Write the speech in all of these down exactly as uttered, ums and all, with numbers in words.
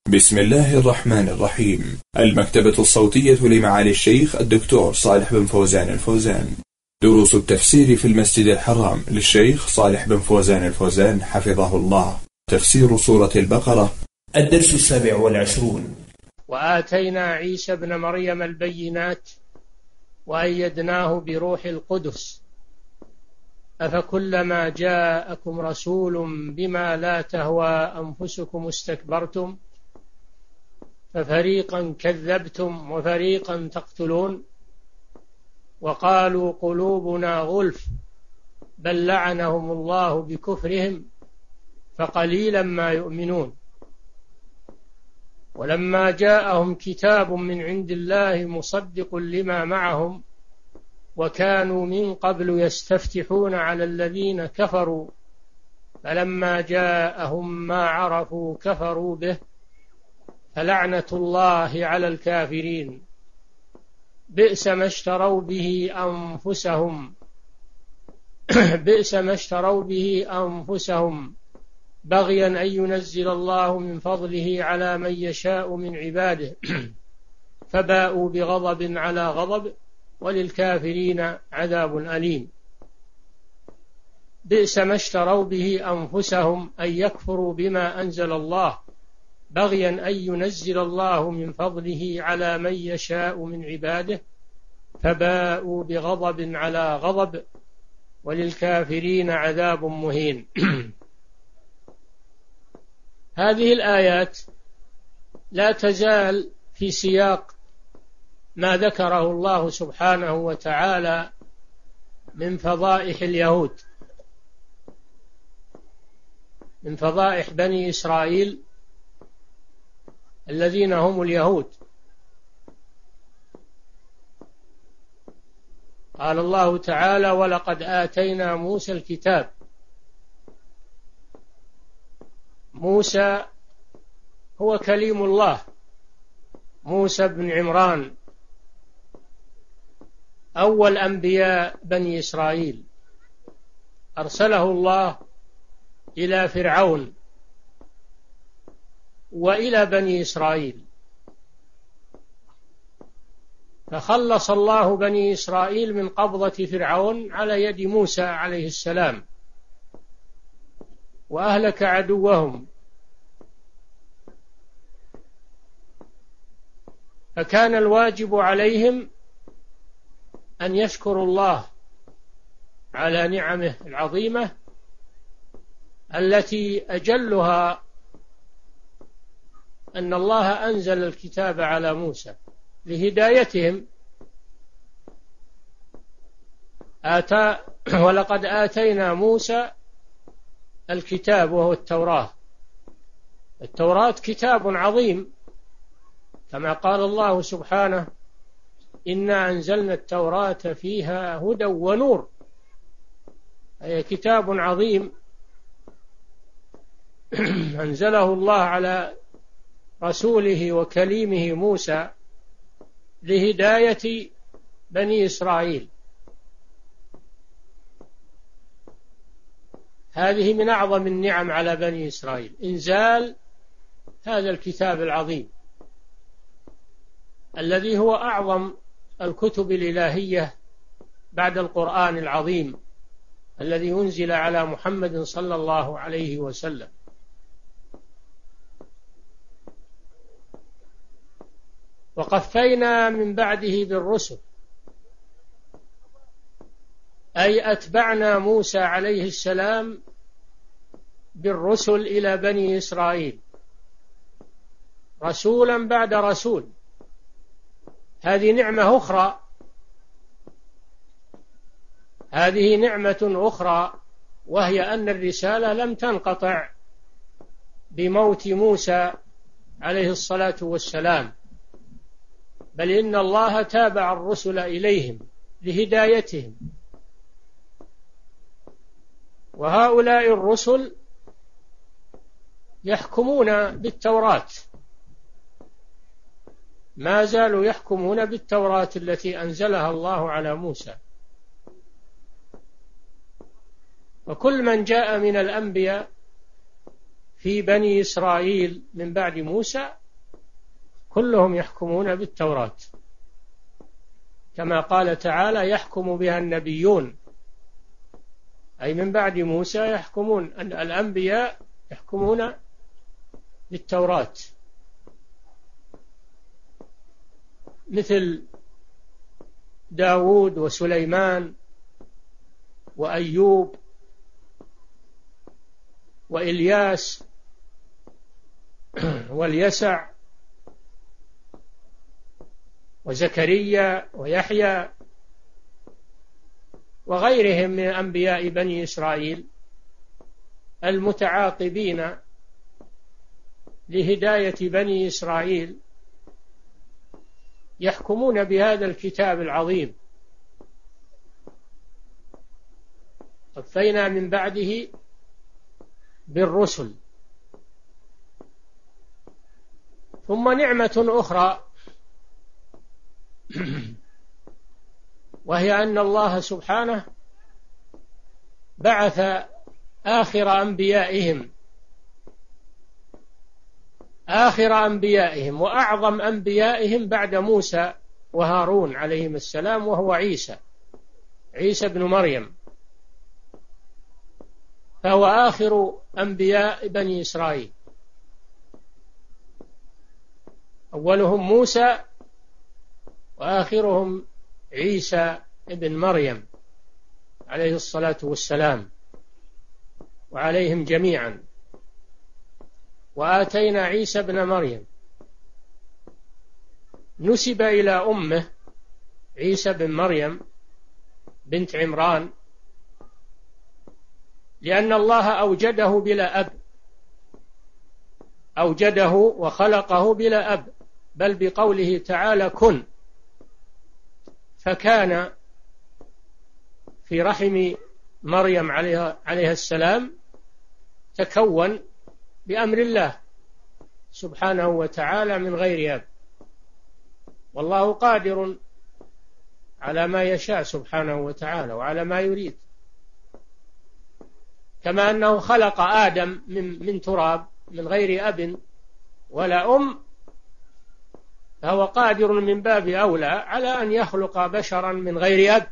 بسم الله الرحمن الرحيم. المكتبة الصوتية لمعالي الشيخ الدكتور صالح بن فوزان الفوزان. دروس التفسير في المسجد الحرام للشيخ صالح بن فوزان الفوزان حفظه الله. تفسير سورة البقرة. الدرس السابع والعشرون. وآتينا عيسى ابن مريم البينات وأيدناه بروح القدس أفكلما جاءكم رسول بما لا تهوى أنفسكم استكبرتم ففريقا كذبتم وفريقا تقتلون وقالوا قلوبنا غلف بل لعنهم الله بكفرهم فقليلا ما يؤمنون. ولما جاءهم كتاب من عند الله مصدق لما معهم وكانوا من قبل يستفتحون على الذين كفروا فلما جاءهم ما عرفوا كفروا به فلعنة الله على الكافرين بئس ما اشتروا به أنفسهم بئس ما اشتروا به أنفسهم بغيا أن ينزل الله من فضله على من يشاء من عباده فباءوا بغضب على غضب وللكافرين عذاب أليم. بئس ما اشتروا به أنفسهم أن يكفروا بما أنزل الله بغيا أن ينزل الله من فضله على من يشاء من عباده فباءوا بغضب على غضب وللكافرين عذاب مهين. هذه الآيات لا تزال في سياق ما ذكره الله سبحانه وتعالى من فضائح اليهود، من فضائح بني إسرائيل الذين هم اليهود. قال الله تعالى: ولقد آتينا موسى الكتاب. موسى هو كليم الله، موسى بن عمران أول أنبياء بني إسرائيل، أرسله الله إلى فرعون وإلى بني إسرائيل، فخلص الله بني إسرائيل من قبضة فرعون على يد موسى عليه السلام وأهلك عدوهم. فكان الواجب عليهم أن يشكروا الله على نعمه العظيمة التي أجلها أن الله أنزل الكتاب على موسى لهدايتهم. آتا ولقد آتينا موسى الكتاب وهو التوراة. التوراة كتاب عظيم كما قال الله سبحانه: إنا أنزلنا التوراة فيها هدى ونور. أي كتاب عظيم أنزله الله على رسوله وكليمه موسى لهداية بني إسرائيل. هذه من أعظم النعم على بني إسرائيل، إنزال هذا الكتاب العظيم الذي هو أعظم الكتب الإلهية بعد القرآن العظيم الذي أنزل على محمد صلى الله عليه وسلم. وقفينا من بعده بالرسل، أي أتبعنا موسى عليه السلام بالرسل إلى بني إسرائيل رسولا بعد رسول. هذه نعمة أخرى، هذه نعمة أخرى وهي أن الرسالة لم تنقطع بموت موسى عليه الصلاة والسلام، بل إن الله تابع الرسل إليهم لهدايتهم. وهؤلاء الرسل يحكمون بالتوراة، ما زالوا يحكمون بالتوراة التي أنزلها الله على موسى. وكل من جاء من الأنبياء في بني إسرائيل من بعد موسى كلهم يحكمون بالتوراة، كما قال تعالى يحكم بها النبيون، أي من بعد موسى يحكمون، أن الأنبياء يحكمون بالتوراة، مثل داود وسليمان وأيوب وإلياس واليسع وزكريا ويحيى وغيرهم من أنبياء بني إسرائيل المتعاقبين لهداية بني إسرائيل، يحكمون بهذا الكتاب العظيم. قفينا من بعده بالرسل. ثم نعمة أخرى وهي أن الله سبحانه بعث آخر أنبيائهم آخر أنبيائهم وأعظم أنبيائهم بعد موسى وهارون عليهم السلام، وهو عيسى عيسى بن مريم، فهو آخر أنبياء بني إسرائيل، أولهم موسى وآخرهم عيسى ابن مريم عليه الصلاة والسلام وعليهم جميعا. وآتينا عيسى ابن مريم، نسب إلى أمه عيسى بن مريم بنت عمران، لأن الله أوجده بلا أب، أوجده وخلقه بلا أب، بل بقوله تعالى كن، فكان في رحم مريم عليها, عليها السلام، تكون بأمر الله سبحانه وتعالى من غير أب، والله قادر على ما يشاء سبحانه وتعالى وعلى ما يريد. كما أنه خلق آدم من, من تراب من غير أب ولا أم، فهو قادر من باب أولى على أن يخلق بشرا من غير أب،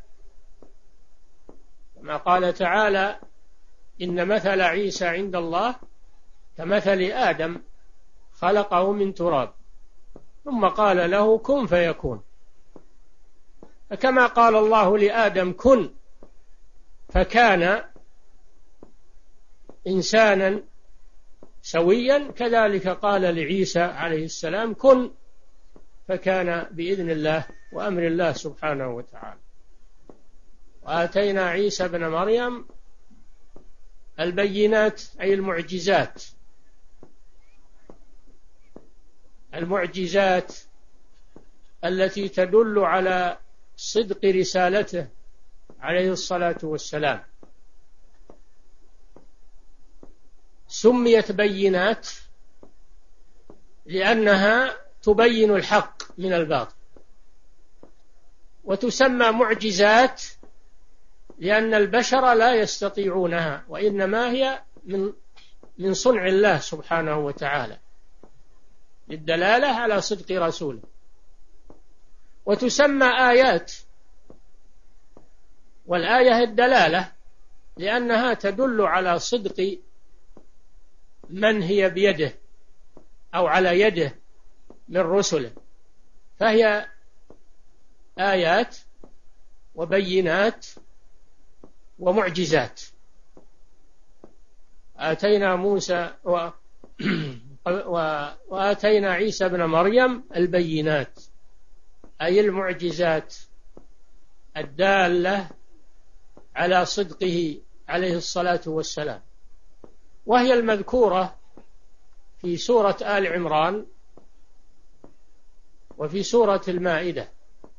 كما قال تعالى إن مثل عيسى عند الله كمثل آدم خلقه من تراب ثم قال له كن فيكون. فكما قال الله لآدم كن فكان إنسانا سويا، كذلك قال لعيسى عليه السلام كن فكان بإذن الله وأمر الله سبحانه وتعالى. وآتينا عيسى بن مريم البينات، أي المعجزات، المعجزات التي تدل على صدق رسالته عليه الصلاة والسلام. سميت بينات لأنها تبين الحق من الباطل، وتسمى معجزات لأن البشر لا يستطيعونها، وإنما هي من من صنع الله سبحانه وتعالى للدلالة على صدق رسوله. وتسمى آيات، والآية الدلالة لأنها تدل على صدق من هي بيده أو على يده من رسله، فهي آيات وبينات ومعجزات. آتينا موسى و... و... وآتينا عيسى ابن مريم البينات، أي المعجزات الدالة على صدقه عليه الصلاة والسلام، وهي المذكورة في سورة آل عمران وفي سورة المائدة.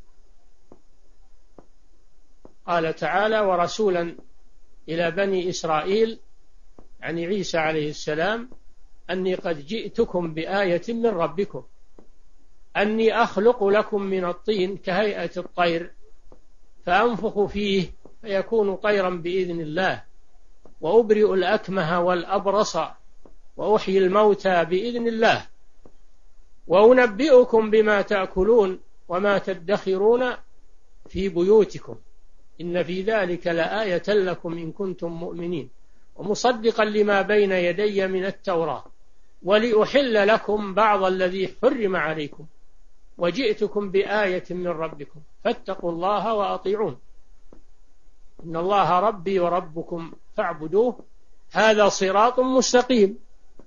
قال تعالى ورسولا إلى بني إسرائيل، يعني عيسى عليه السلام، أني قد جئتكم بآية من ربكم أني أخلق لكم من الطين كهيئة الطير فأنفخ فيه فيكون طيرا بإذن الله وأبرئ الأكمه والأبرص وأحيي الموتى بإذن الله وأنبئكم بما تأكلون وما تدخرون في بيوتكم إن في ذلك لآية لكم إن كنتم مؤمنين ومصدقا لما بين يدي من التوراة ولأحل لكم بعض الذي حرم عليكم وجئتكم بآية من ربكم فاتقوا الله وأطيعون إن الله ربي وربكم فاعبدوه هذا صراط مستقيم.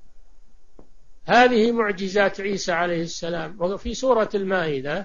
هذه معجزات عيسى عليه السلام. وفي سورة المائدة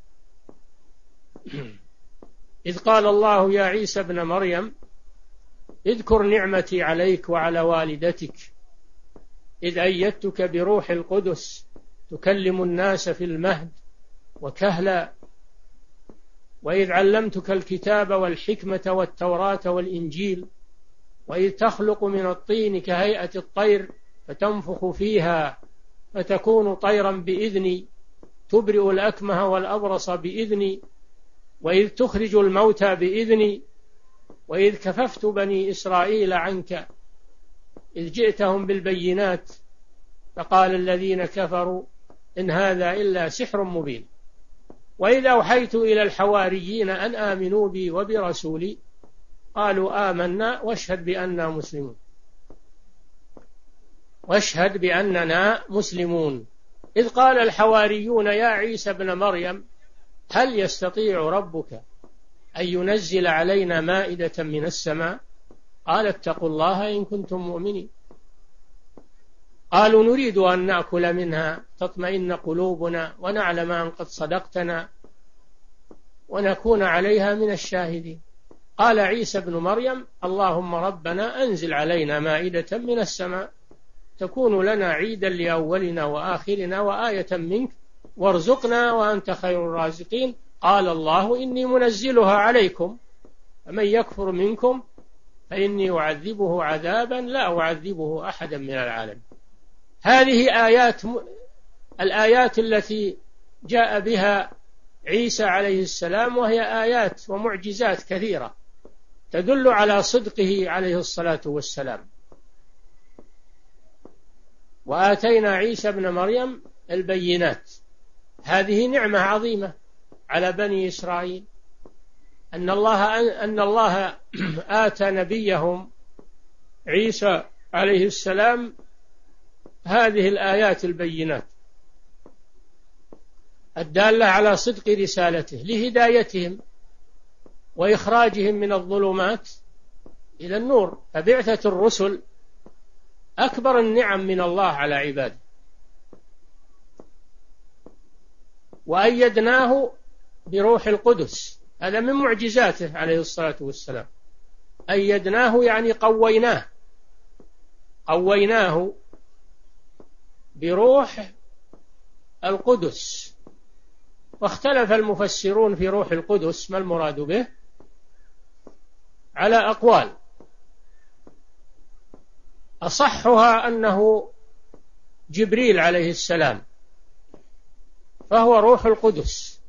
إذ قال الله يا عيسى ابن مريم اذكر نعمتي عليك وعلى والدتك إذ أيدتك بروح القدس تكلم الناس في المهد وكهلا وإذ علمتك الكتاب والحكمة والتوراة والإنجيل وإذ تخلق من الطين كهيئة الطير فتنفخ فيها فتكون طيرا بإذني تبرئ الأكمه والأبرص بإذني وإذ تخرج الموتى بإذني وإذ كففت بني إسرائيل عنك إذ جئتهم بالبينات فقال الذين كفروا إن هذا إلا سحر مبين وإذ أوحيت إلى الحواريين أن آمنوا بي وبرسولي قالوا آمنا واشهد بأننا مسلمون واشهد بأننا مسلمون إذ قال الحواريون يا عيسى ابن مريم هل يستطيع ربك أن ينزل علينا مائدة من السماء قال اتقوا الله إن كنتم مؤمنين قالوا نريد أن نأكل منها تطمئن قلوبنا ونعلم أن قد صدقتنا ونكون عليها من الشاهدين قال عيسى بن مريم اللهم ربنا أنزل علينا مائدة من السماء تكون لنا عيدا لأولنا وآخرنا وآية منك وارزقنا وأنت خير الرازقين قال الله إني منزلها عليكم فمن يكفر منكم فإني أعذبه عذابا لا أعذبه أحدا من العالمين. هذه آيات الآيات التي جاء بها عيسى عليه السلام وهي آيات ومعجزات كثيرة تدل على صدقه عليه الصلاة والسلام. وآتينا عيسى ابن مريم البينات هذه نعمة عظيمة على بني إسرائيل أن الله أن الله آتى نبيهم عيسى عليه السلام هذه الآيات البينات الدالة على صدق رسالته لهدايتهم وإخراجهم من الظلمات إلى النور. فبعثة الرسل أكبر النعم من الله على عباده. وأيدناه بروح القدس هذا من معجزاته عليه الصلاة والسلام. أيدناه يعني قويناه قويناه بروح القدس. واختلف المفسرون في روح القدس ما المراد به على أقوال أصحها أنه جبريل عليه السلام فهو روح القدس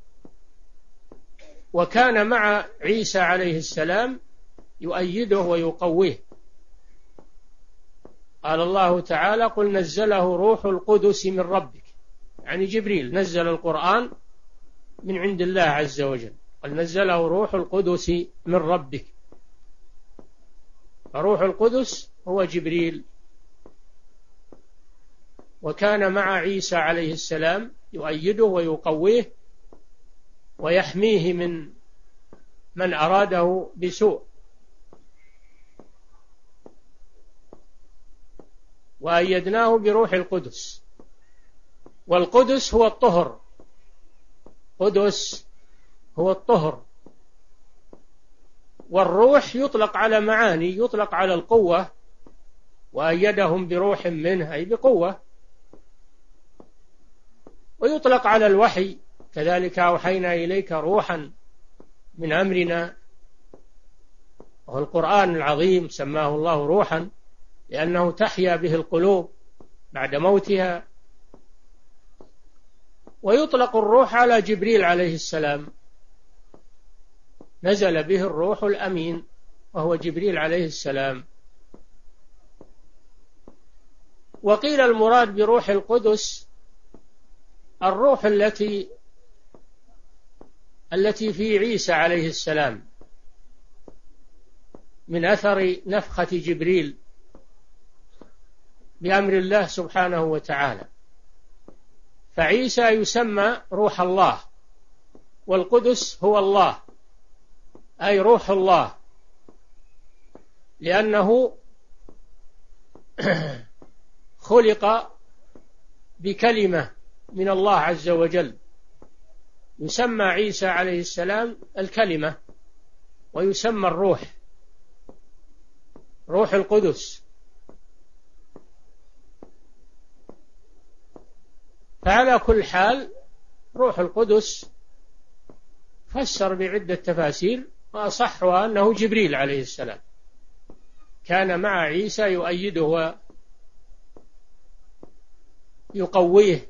وكان مع عيسى عليه السلام يؤيده ويقويه. قال الله تعالى قل نزله روح القدس من ربك يعني جبريل نزل القرآن من عند الله عز وجل قل نزله روح القدس من ربك فروح القدس هو جبريل وكان مع عيسى عليه السلام يؤيده ويقويه ويحميه من من أراده بسوء. وأيدناه بروح القدس والقدس هو الطهر قدس هو الطهر والروح يطلق على معاني يطلق على القوة وأيدهم بروح منه أي بقوة ويطلق على الوحي كذلك أوحينا إليك روحا من أمرنا وهو القرآن العظيم سماه الله روحا لأنه تحيا به القلوب بعد موتها. ويطلق الروح على جبريل عليه السلام نزل به الروح الأمين وهو جبريل عليه السلام. وقيل المراد بروح القدس الروح التي التي في عيسى عليه السلام من أثر نفخة جبريل بأمر الله سبحانه وتعالى. فعيسى يسمى روح الله، والقدس هو الله، أي روح الله، لأنه خلق بكلمة من الله عز وجل. يسمى عيسى عليه السلام الكلمة، ويسمى الروح روح القدس. فعلى كل حال روح القدس فسر بعدة تفاسير، وأصحها أنه جبريل عليه السلام كان مع عيسى يؤيده ويقويه،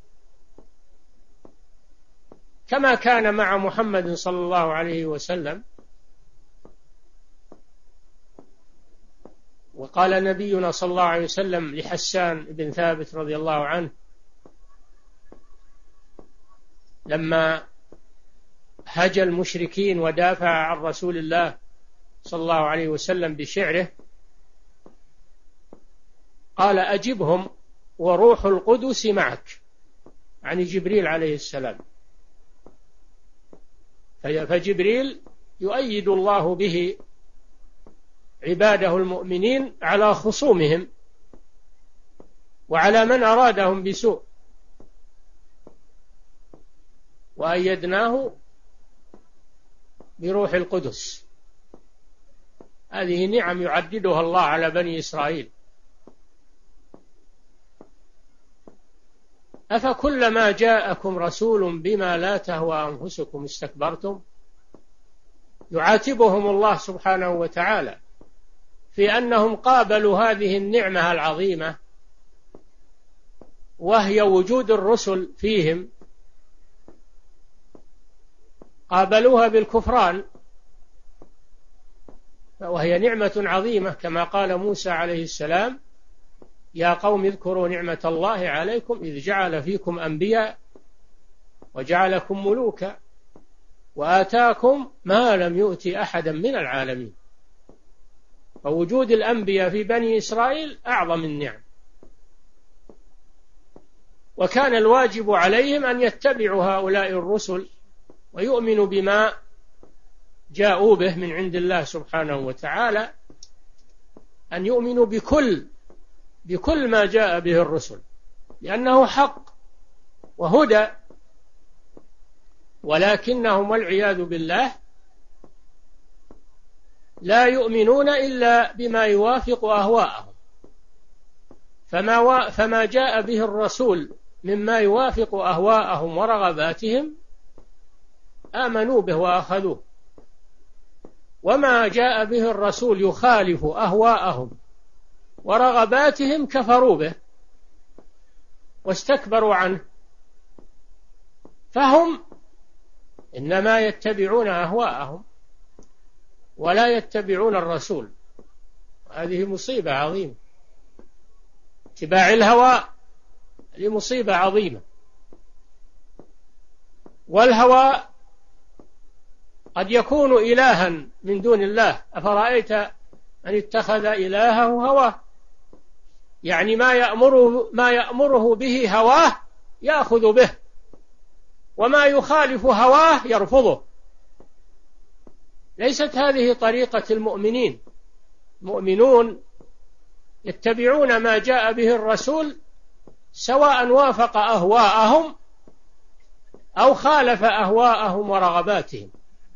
كما كان مع محمد صلى الله عليه وسلم. وقال نبينا صلى الله عليه وسلم لحسان بن ثابت رضي الله عنه لما هجى المشركين ودافع عن رسول الله صلى الله عليه وسلم بشعره، قال: أجبهم وروح القدس معك، يعني جبريل عليه السلام. فجبريل يؤيد الله به عباده المؤمنين على خصومهم وعلى من أرادهم بسوء، وأيدناه بروح القدس. هذه نعم يعددها الله على بني إسرائيل. أفكلما جاءكم رسول بما لا تهوى أنفسكم استكبرتم. يعاتبهم الله سبحانه وتعالى في أنهم قابلوا هذه النعمة العظيمة، وهي وجود الرسل فيهم، قابلوها بالكفران، وهي نعمة عظيمة، كما قال موسى عليه السلام: يا قوم اذكروا نعمة الله عليكم إذ جعل فيكم أنبياء وجعلكم ملوكا وآتاكم ما لم يؤت أحدا من العالمين. فوجود الأنبياء في بني إسرائيل أعظم النعم، وكان الواجب عليهم أن يتبعوا هؤلاء الرسل ويؤمنوا بما جاءوا به من عند الله سبحانه وتعالى، أن يؤمنوا بكل بكل ما جاء به الرسل، لأنه حق وهدى. ولكنهم والعياذ بالله لا يؤمنون إلا بما يوافق أهواءهم، فما, و... فما جاء به الرسول مما يوافق أهواءهم ورغباتهم آمنوا به وأخذوه، وما جاء به الرسول يخالف أهواءهم ورغباتهم كفروا به واستكبروا عنه. فهم إنما يتبعون أهواءهم ولا يتبعون الرسول. هذه مصيبة عظيمة، اتباع الهوى هذه مصيبة عظيمة. والهوى قد يكون إلها من دون الله. أفرأيت من اتخذ إلهه هواه، يعني ما يأمره, ما يأمره به هواه يأخذ به، وما يخالف هواه يرفضه. ليست هذه طريقة المؤمنين. المؤمنون يتبعون ما جاء به الرسول سواء وافق أهواءهم أو خالف أهواءهم ورغباتهم،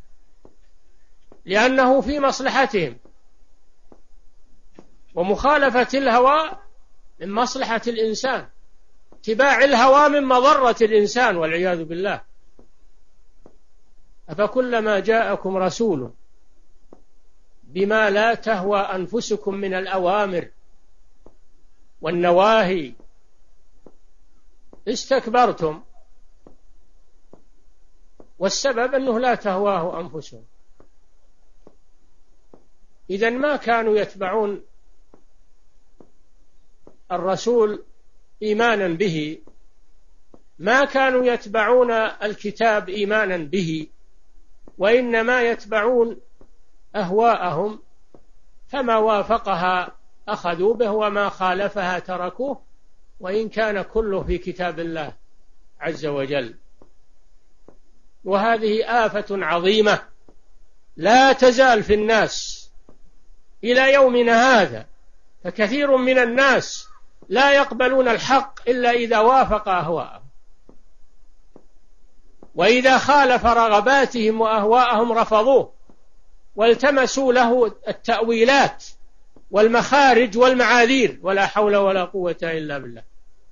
لأنه في مصلحتهم، ومخالفة الهوى من مصلحة الإنسان، اتباع الهوى من مضرة الإنسان والعياذ بالله. أفكلما جاءكم رسول بما لا تهوى أنفسكم من الأوامر والنواهي استكبرتم. والسبب أنه لا تهواه أنفسهم. إذن ما كانوا يتبعون الرسول إيمانا به ما كانوا يتبعون الكتاب إيمانا به، وإنما يتبعون أهواءهم، فما وافقها أخذوا به وما خالفها تركوه، وإن كان كله في كتاب الله عز وجل. وهذه آفة عظيمة لا تزال في الناس إلى يومنا هذا، فكثير من الناس لا يقبلون الحق إلا إذا وافق أهواءهم، وإذا خالف رغباتهم وأهواءهم رفضوه والتمسوا له التأويلات والمخارج والمعاذير، ولا حول ولا قوة إلا بالله.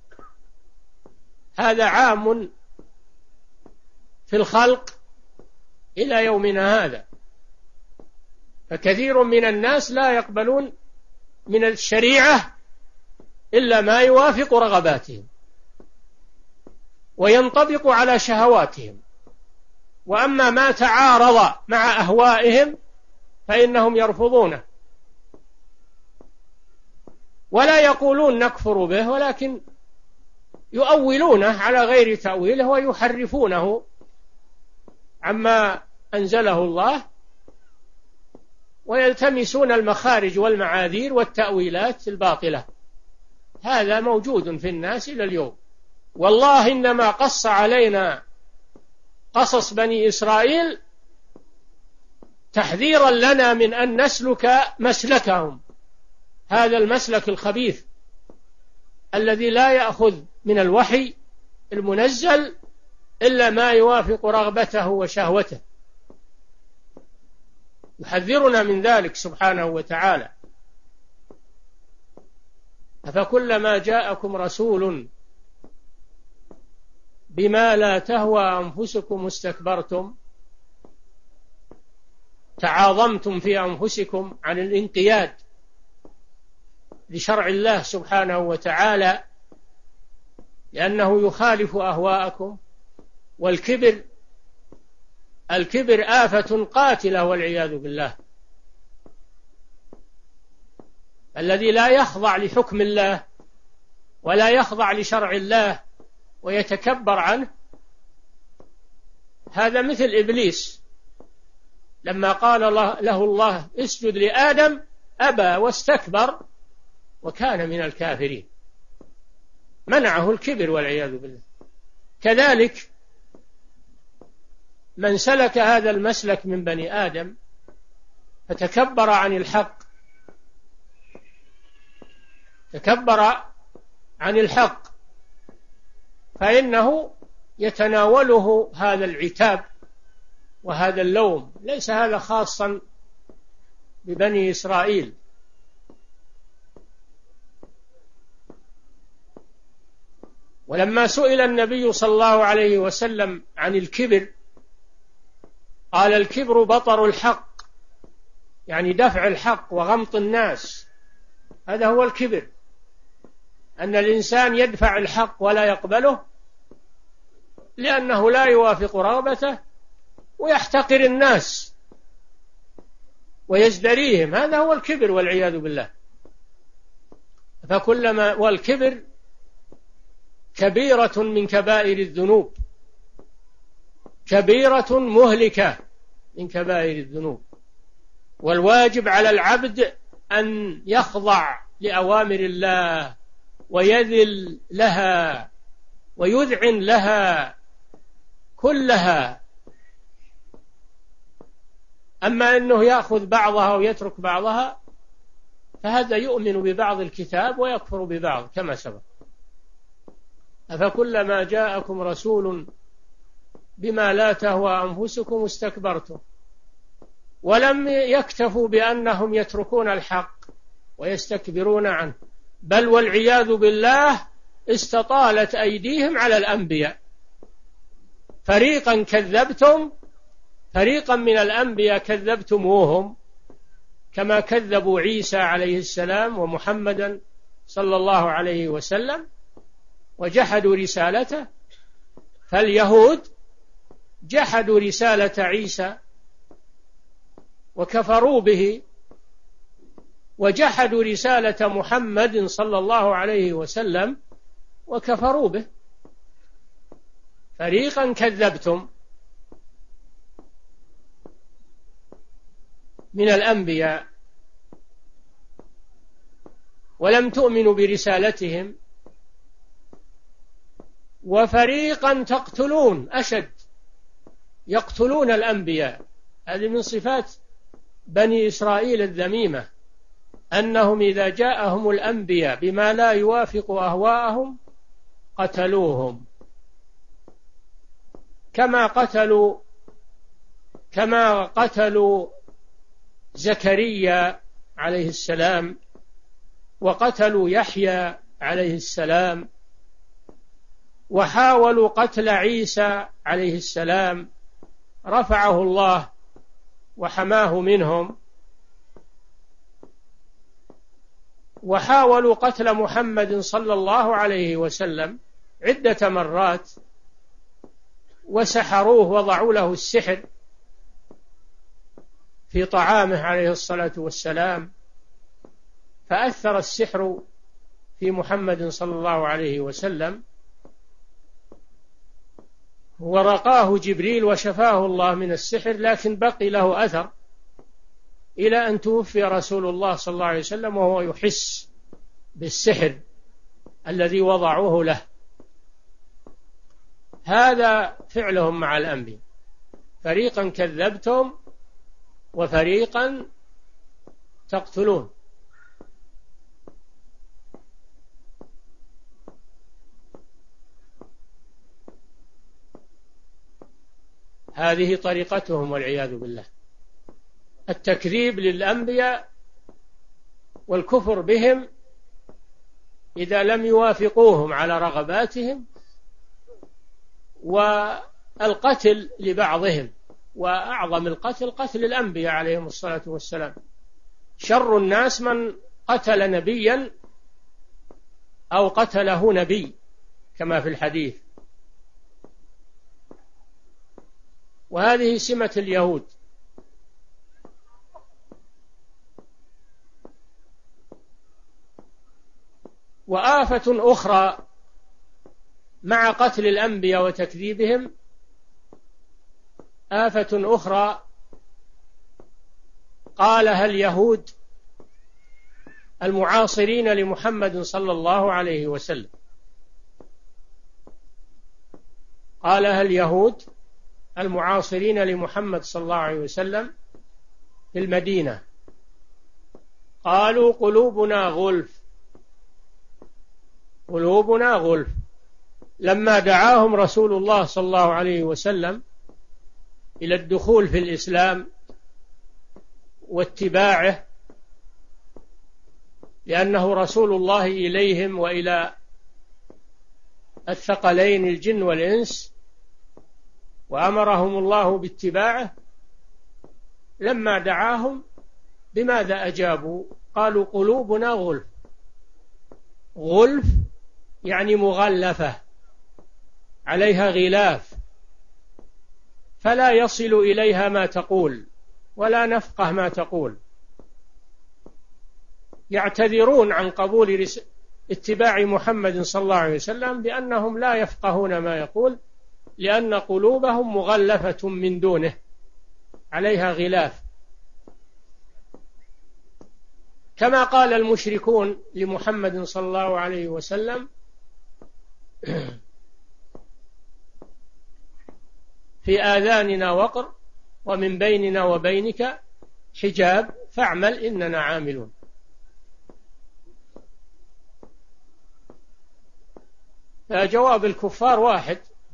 هذا عام في الخلق إلى يومنا هذا، فكثير من الناس لا يقبلون من الشريعة إلا ما يوافق رغباتهم وينطبق على شهواتهم، وأما ما تعارض مع أهوائهم فإنهم يرفضونه، ولا يقولون نكفر به، ولكن يؤولونه على غير تأويله ويحرفونه عما أنزله الله، ويلتمسون المخارج والمعاذير والتأويلات الباطلة. هذا موجود في الناس إلى اليوم. والله إنما قص علينا قصص بني إسرائيل تحذيرا لنا من أن نسلك مسلكهم، هذا المسلك الخبيث الذي لا يأخذ من الوحي المنزل إلا ما يوافق رغبته وشهوته، يحذرنا من ذلك سبحانه وتعالى. أفكلما جاءكم رسول بما لا تهوى أنفسكم استكبرتم، تعاظمتم في أنفسكم عن الانقياد لشرع الله سبحانه وتعالى لأنه يخالف أهواءكم. والكبر الكبر آفة قاتلة والعياذ بالله. الذي لا يخضع لحكم الله ولا يخضع لشرع الله ويتكبر عنه، هذا مثل إبليس لما قال له الله اسجد لآدم أبى واستكبر وكان من الكافرين، منعه الكبر والعياذ بالله. كذلك من سلك هذا المسلك من بني آدم فتكبر عن الحق تكبر عن الحق فإنه يتناوله هذا العتاب وهذا اللوم. ليس هذا خاصا ببني إسرائيل، ولما سئل النبي صلى الله عليه وسلم عن الكبر قال الكبر بطر الحق، يعني دفع الحق وغمط الناس، هذا هو الكبر، أن الإنسان يدفع الحق ولا يقبله لأنه لا يوافق رغبته ويحتقر الناس ويزدريهم، هذا هو الكبر والعياذ بالله. فكلما والكبر كبيرة من كبائر الذنوب، كبيرة مهلكة من كبائر الذنوب. والواجب على العبد أن يخضع لأوامر الله ويذل لها ويذعن لها كلها. أما أنه يأخذ بعضها ويترك بعضها فهذا يؤمن ببعض الكتاب ويكفر ببعض كما سبق. أفكلما جاءكم رسول بما لا تهوى أنفسكم استكبرتم. ولم يكتفوا بأنهم يتركون الحق ويستكبرون عنه، بل والعياذ بالله استطالت أيديهم على الأنبياء، فريقا كذبتم فريقا من الأنبياء كذبتموهم كما كذبوا عيسى عليه السلام ومحمدا صلى الله عليه وسلم وجحدوا رسالته. فاليهود جحدوا رسالة عيسى وكفروا به وجحدوا رسالة محمد صلى الله عليه وسلم وكفروا به. فريقا كذبتم من الأنبياء ولم تؤمنوا برسالتهم، وفريقا تقتلون، أشد، يقتلون الأنبياء. هذه من صفات بني إسرائيل الذميمة، أنهم إذا جاءهم الأنبياء بما لا يوافق أهواءهم قتلوهم، كما قتلوا كما قتلوا زكريا عليه السلام، وقتلوا يحيى عليه السلام، وحاولوا قتل عيسى عليه السلام، رفعه الله وحماه منهم، وحاولوا قتل محمد صلى الله عليه وسلم عدة مرات، وسحروه، وضعوا له السحر في طعامه عليه الصلاة والسلام، فأثر السحر في محمد صلى الله عليه وسلم، ورقاه جبريل وشفاه الله من السحر، لكن بقي له أثر إلى أن توفي رسول الله صلى الله عليه وسلم وهو يحس بالسحر الذي وضعوه له. هذا فعلهم مع الأنبياء، فريقا كذبتم وفريقا تقتلون. هذه طريقتهم والعياذ بالله، التكذيب للأنبياء والكفر بهم إذا لم يوافقوهم على رغباتهم، والقتل لبعضهم، وأعظم القتل قتل الأنبياء عليهم الصلاة والسلام. شر الناس من قتل نبيا أو قتله نبي كما في الحديث، وهذه سمة اليهود. وآفة أخرى مع قتل الأنبياء وتكذيبهم، آفة أخرى قالها اليهود المعاصرين لمحمد صلى الله عليه وسلم، قالها اليهود المعاصرين لمحمد صلى الله عليه وسلم في المدينة، قالوا قلوبنا غلف، قلوبنا غلف، لما دعاهم رسول الله صلى الله عليه وسلم إلى الدخول في الإسلام واتباعه، لأنه رسول الله إليهم وإلى الثقلين الجن والإنس، وأمرهم الله باتباعه. لما دعاهم بماذا أجابوا؟ قالوا قلوبنا غلف. غلف يعني مغلفة، عليها غلاف، فلا يصل إليها ما تقول ولا نفقه ما تقول. يعتذرون عن قبول اتباع محمد صلى الله عليه وسلم بأنهم لا يفقهون ما يقول، لأن قلوبهم مغلفة من دونه، عليها غلاف، كما قال المشركون لمحمد صلى الله عليه وسلم في آذاننا وقر ومن بيننا وبينك حجاب فاعمل إننا عاملون. فجواب الكفار واحد،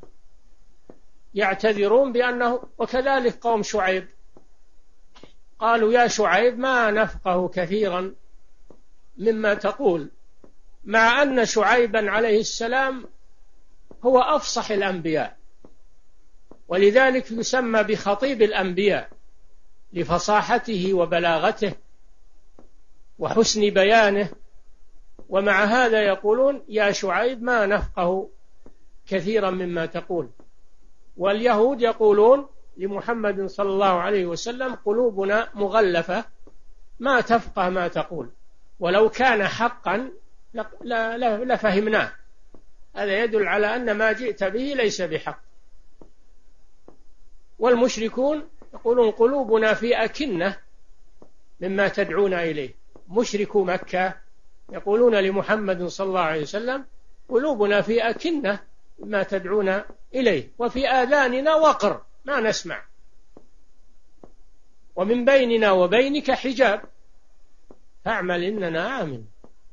يعتذرون بأنه، وكذلك قوم شعيب قالوا يا شعيب ما نفقه كثيرا مما تقول، مع أن شعيبا عليه السلام هو أفصح الأنبياء، ولذلك يسمى بخطيب الأنبياء لفصاحته وبلاغته وحسن بيانه، ومع هذا يقولون يا شعيب ما نفقه كثيرا مما تقول. واليهود يقولون لمحمد صلى الله عليه وسلم قلوبنا مغلفة ما تفقه ما تقول، ولو كان حقا لفهمناه. هذا يدل على أن ما جئت به ليس بحق. والمشركون يقولون قلوبنا في أكنة مما تدعونا إليه. مشركو مكة يقولون لمحمد صلى الله عليه وسلم قلوبنا في أكنة مما تدعونا إليه وفي آذاننا وقر ما نسمع ومن بيننا وبينك حجاب فاعمل إننا عامل.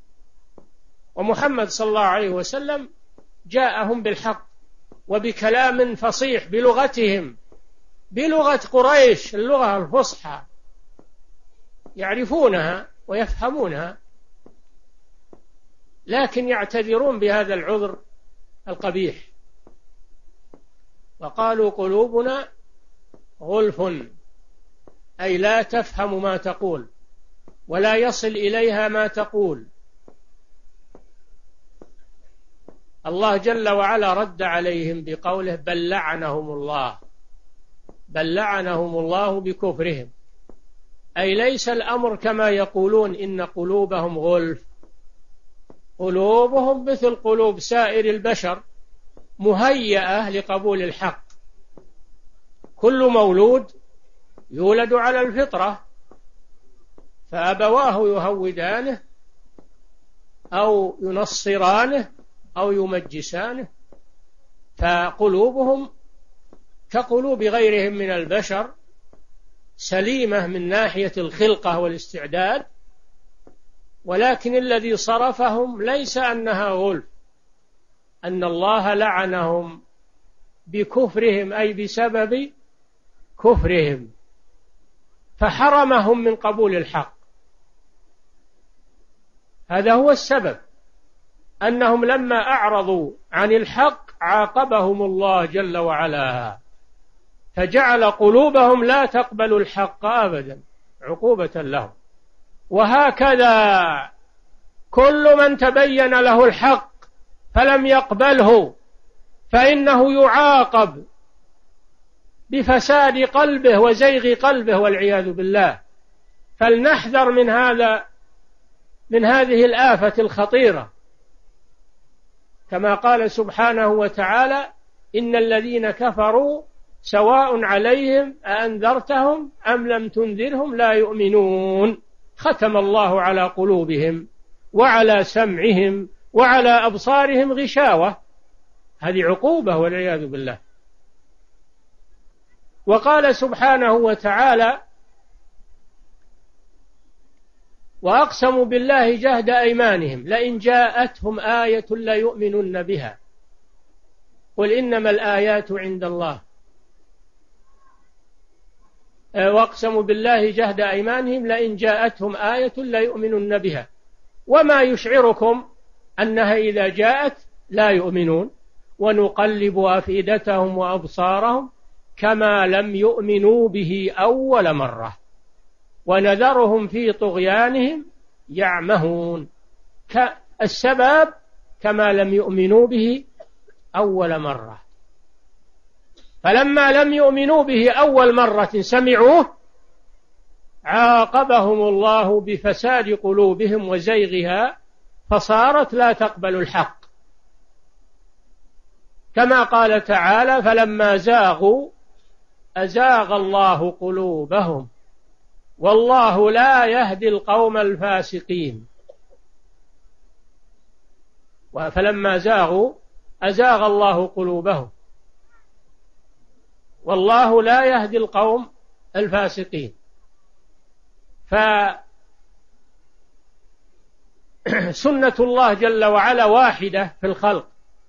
ومحمد صلى الله عليه وسلم جاءهم بالحق وبكلام فصيح بلغتهم، بلغة قريش، اللغة الفصحى يعرفونها ويفهمونها، لكن يعتذرون بهذا العذر القبيح وقالوا قلوبنا غلف، أي لا تفهم ما تقول ولا يصل إليها ما تقول. الله جل وعلا رد عليهم بقوله بل لعنهم الله، بل لعنهم الله بكفرهم، أي ليس الأمر كما يقولون إن قلوبهم غلف، قلوبهم مثل قلوب سائر البشر مهيئة لقبول الحق. كل مولود يولد على الفطرة فأبواه يهودانه أو ينصرانه أو يمجسانه، فقلوبهم كقلوب غيرهم من البشر سليمة من ناحية الخلقة والاستعداد، ولكن الذي صرفهم ليس أنها غلف، أن الله لعنهم بكفرهم، أي بسبب كفرهم فحرمهم من قبول الحق. هذا هو السبب، أنهم لما أعرضوا عن الحق عاقبهم الله جل وعلا فجعل قلوبهم لا تقبل الحق أبدا عقوبة لهم. وهكذا كل من تبين له الحق فلم يقبله فإنه يعاقب بفساد قلبه وزيغ قلبه والعياذ بالله. فلنحذر من هذا، من هذه الآفة الخطيرة، كما قال سبحانه وتعالى إن الذين كفروا سواء عليهم أأنذرتهم أم لم تنذرهم لا يؤمنون ختم الله على قلوبهم وعلى سمعهم وعلى أبصارهم غشاوة. هذه عقوبة والعياذ بالله. وقال سبحانه وتعالى وأقسموا بالله جهد أيمانهم لئن جاءتهم آية ليؤمنن بها قل إنما الآيات عند الله. وأقسموا بالله جهد أيمانهم لئن جاءتهم آية ليؤمنن بها وما يشعركم أنها إذا جاءت لا يؤمنون ونقلب أفئدتهم وأبصارهم كما لم يؤمنوا به أول مرة ونذرهم في طغيانهم يعمهون. السبب كما لم يؤمنوا به أول مرة، فلما لم يؤمنوا به أول مرة سمعوه عاقبهم الله بفساد قلوبهم وزيغها فصارت لا تقبل الحق، كما قال تعالى فلما زاغوا أزاغ الله قلوبهم والله لا يهدي القوم الفاسقين. فلما زاغوا أزاغ الله قلوبهم والله لا يهدي القوم الفاسقين. فسنة الله جل وعلا واحدة في الخلق،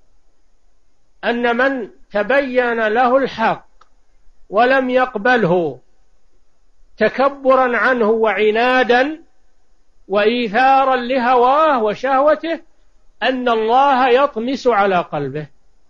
أن من تبين له الحق ولم يقبله تكبرا عنه وعنادا وإيثارا لهواه وشهوته أن الله يطمس على قلبه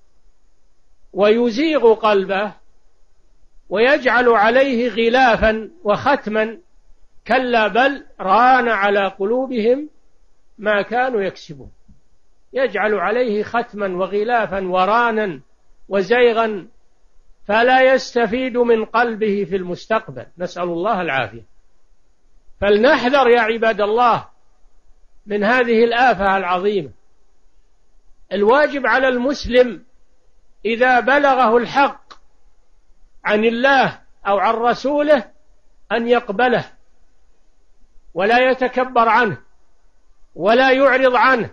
ويزيغ قلبه ويجعل عليه غلافا وختما، كلا بل ران على قلوبهم ما كانوا يكسبون. يجعل عليه ختما وغلافا ورانا وزيغا فلا يستفيد من قلبه في المستقبل، نسأل الله العافية. فلنحذر يا عباد الله من هذه الآفة العظيمة. الواجب على المسلم إذا بلغه الحق عن الله أو عن رسوله أن يقبله ولا يتكبر عنه ولا يعرض عنه،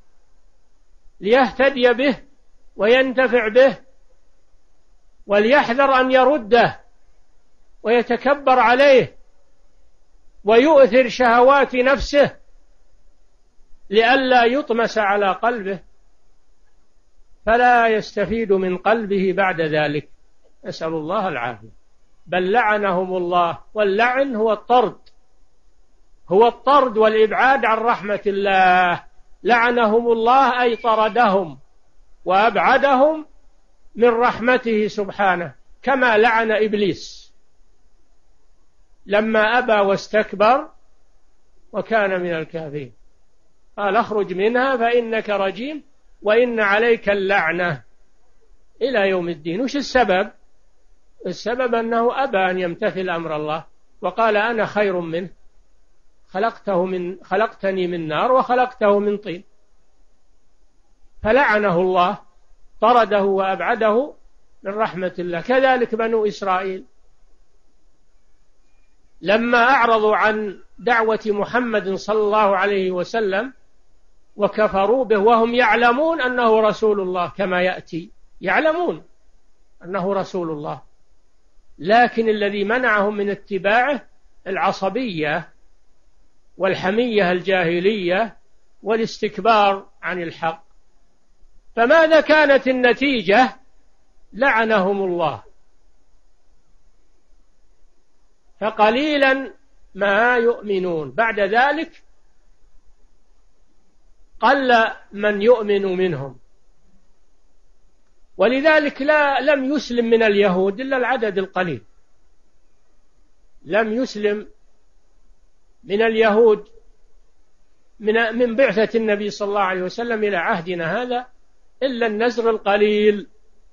ليهتدي به وينتفع به، وليحذر أن يرده ويتكبر عليه ويؤثر شهوات نفسه لئلا يطمس على قلبه فلا يستفيد من قلبه بعد ذلك، نسأل الله العافية. بل لعنهم الله، واللعن هو الطرد، هو الطرد والإبعاد عن رحمة الله. لعنهم الله أي طردهم وأبعدهم من رحمته سبحانه، كما لعن إبليس لما أبى واستكبر وكان من الكافرين، قال اخرج منها فإنك رجيم وإن عليك اللعنة إلى يوم الدين. وش السبب؟ السبب أنه أبى أن يمتثل أمر الله وقال أنا خير منه، خلقته من خلقتني من نار وخلقته من طين، فلعنه الله، طرده وأبعده من رحمة الله. كذلك بنو إسرائيل لما أعرضوا عن دعوة محمد صلى الله عليه وسلم وكفروا به وهم يعلمون أنه رسول الله، كما يأتي يعلمون أنه رسول الله، لكن الذي منعهم من اتباعه العصبية والحمية الجاهلية والاستكبار عن الحق. فماذا كانت النتيجة؟ لعنهم الله. فقليلا ما يؤمنون، بعد ذلك قل من يؤمن منهم. ولذلك لا لم يسلم من اليهود إلا العدد القليل، لم يسلم من اليهود من من بعثة النبي صلى الله عليه وسلم إلى عهدنا هذا إلا النزر القليل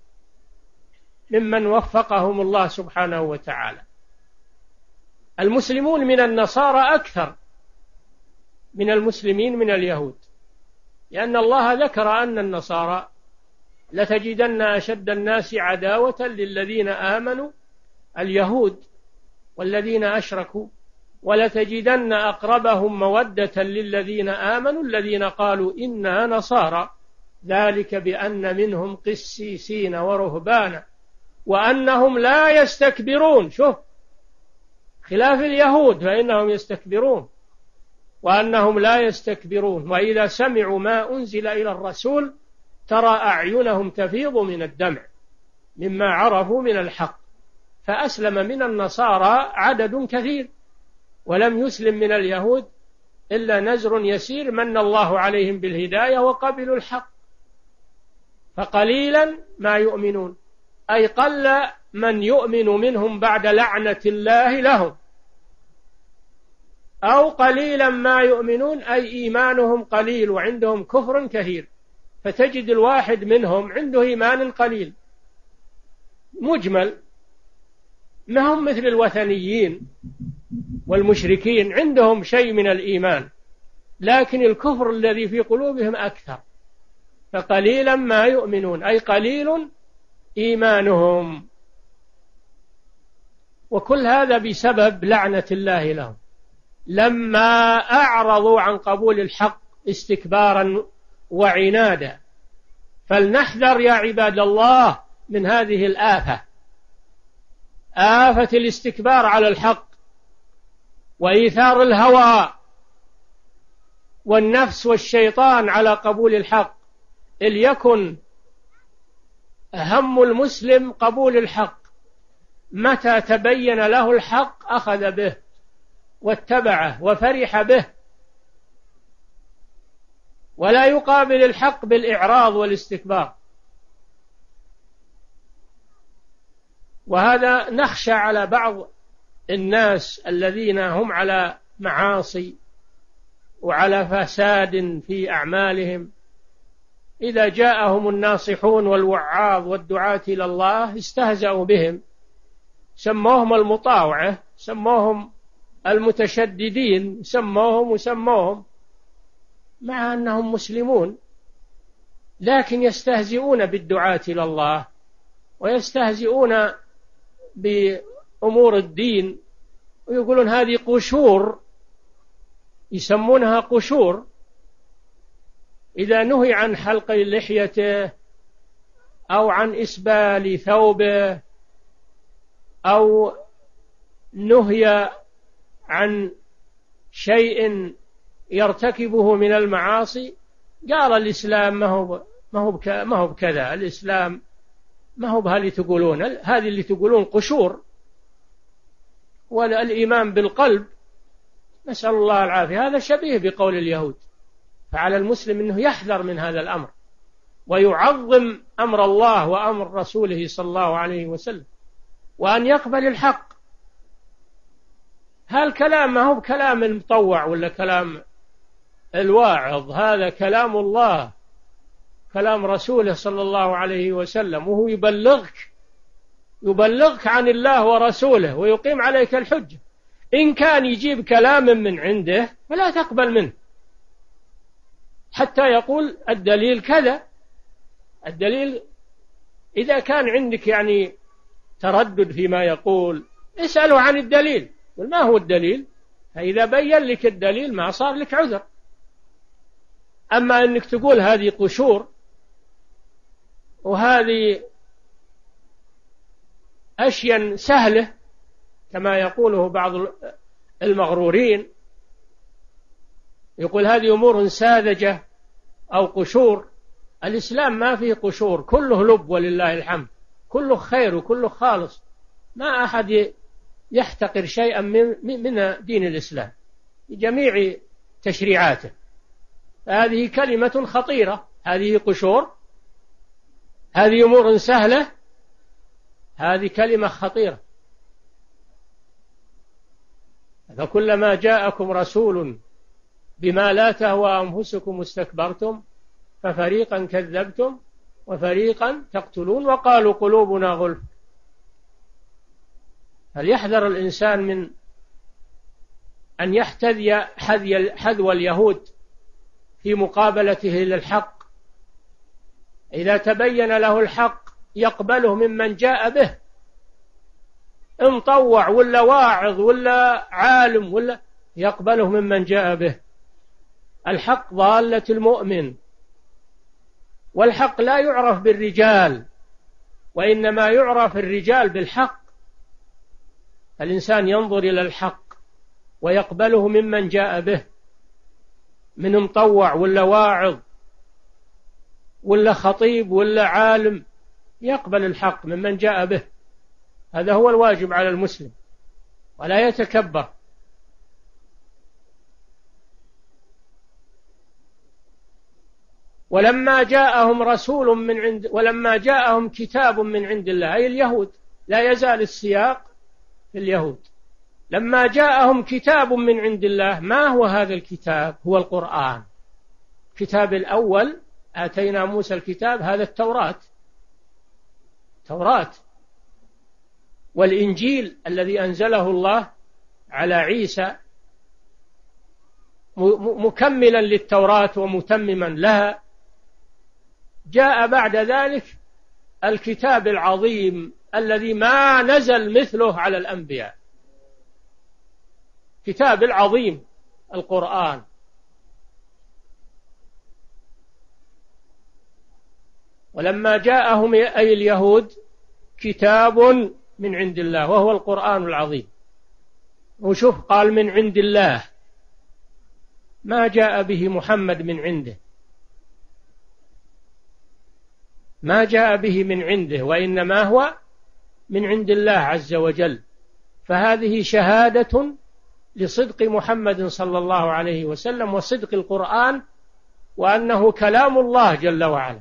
ممن وفقهم الله سبحانه وتعالى. المسلمون من النصارى أكثر من المسلمين من اليهود، لأن الله ذكر أن النصارى لتجدن أشد الناس عداوة للذين آمنوا اليهود والذين أشركوا، ولتجدن أقربهم مودة للذين آمنوا الذين قالوا إنا نصارى، ذلك بأن منهم قسيسين ورهبانا وأنهم لا يستكبرون. شوف، خلاف اليهود فإنهم يستكبرون، وأنهم لا يستكبرون، وإذا سمعوا ما أنزل إلى الرسول ترى أعينهم تفيض من الدمع مما عرفوا من الحق. فأسلم من النصارى عدد كثير، ولم يسلم من اليهود إلا نزر يسير من الله عليهم بالهداية وقبلوا الحق. فقليلا ما يؤمنون، أي قل من يؤمن منهم بعد لعنة الله لهم، أو قليلا ما يؤمنون أي إيمانهم قليل وعندهم كفر كثير. فتجد الواحد منهم عنده إيمان قليل مجمل، ما هم مثل الوثنيين والمشركين، عندهم شيء من الإيمان لكن الكفر الذي في قلوبهم أكثر. فقليلا ما يؤمنون أي قليل إيمانهم، وكل هذا بسبب لعنة الله لهم لما أعرضوا عن قبول الحق استكبارا وعنادا. فلنحذر يا عباد الله من هذه الآفة، آفة الاستكبار على الحق وإيثار الهوى والنفس والشيطان على قبول الحق. ليكن هم المسلم قبول الحق، متى تبين له الحق أخذ به واتبعه وفرح به، ولا يقابل الحق بالإعراض والاستكبار. وهذا نخشى على بعض الناس الذين هم على معاصي وعلى فساد في أعمالهم، إذا جاءهم الناصحون والوعاظ والدعاة إلى الله استهزأوا بهم، سموهم المطاوعة، سموهم المتشددين سموهم وسموهم مع أنهم مسلمون، لكن يستهزئون بالدعاة إلى الله ويستهزئون بأمور الدين ويقولون هذه قشور، يسمونها قشور. إذا نهي عن حلق لحيته أو عن إسبال ثوبه أو نهي عن شيء يرتكبه من المعاصي، قال الإسلام ما هو ما هو ما هو بكذا، الإسلام ما هو بهذه تقولون، هذه اللي تقولون قشور. والإيمان بالقلب نسأل الله العافية هذا شبيه بقول اليهود. فعلى المسلم أنه يحذر من هذا الأمر ويعظم أمر الله وأمر رسوله صلى الله عليه وسلم، وأن يقبل الحق. هالكلام ما هو بكلام المطوع ولا كلام الواعظ، هذا كلام الله، كلام رسوله صلى الله عليه وسلم، وهو يبلغك يبلغك عن الله ورسوله ويقيم عليك الحجة. إن كان يجيب كلام من عنده فلا تقبل منه حتى يقول الدليل كذا. الدليل إذا كان عندك يعني تردد فيما يقول اسأله عن الدليل، ما هو الدليل؟ فإذا بين لك الدليل ما صار لك عذر. أما أنك تقول هذه قشور وهذه أشياء سهلة كما يقوله بعض المغرورين، يقول هذه أمور ساذجة أو قشور. الإسلام ما فيه قشور، كله لب ولله الحمد، كله خير وكله خالص، ما أحد يحتقر شيئا من من دين الإسلام بجميع تشريعاته. هذه كلمة خطيرة، هذه قشور، هذه أمور سهلة، هذه كلمة خطيرة. فكلما جاءكم رسول بما لا تهوى أنفسكم استكبرتم ففريقا كذبتم وفريقا تقتلون وقالوا قلوبنا غلف. فليحذر الإنسان من أن يحتذي حذو اليهود في مقابلته للحق. إذا تبين له الحق يقبله ممن جاء به، مطوع ولا واعظ ولا عالم ولا، يقبله ممن جاء به. الحق ضالة المؤمن، والحق لا يعرف بالرجال وإنما يعرف الرجال بالحق. الإنسان ينظر إلى الحق ويقبله ممن جاء به، من مطوع ولا واعظ ولا خطيب ولا عالم، يقبل الحق ممن جاء به. هذا هو الواجب على المسلم، ولا يتكبر. ولما جاءهم رسول من عند ولما جاءهم كتاب من عند الله، أي اليهود، لا يزال السياق في اليهود. لما جاءهم كتاب من عند الله، ما هو هذا الكتاب؟ هو القرآن. الكتاب الأول آتينا موسى الكتاب، هذا التوراة توراة والإنجيل الذي أنزله الله على عيسى مكملا للتوراة ومتمما لها. جاء بعد ذلك الكتاب العظيم الذي ما نزل مثله على الأنبياء، كتاب العظيم القرآن. ولما جاءهم أي اليهود كتاب من عند الله وهو القرآن العظيم. وشوف قال من عند الله، ما جاء به محمد من عنده، ما جاء به من عنده، وإنما هو من عند الله عز وجل. فهذه شهادة لصدق محمد صلى الله عليه وسلم وصدق القرآن، وأنه كلام الله جل وعلا.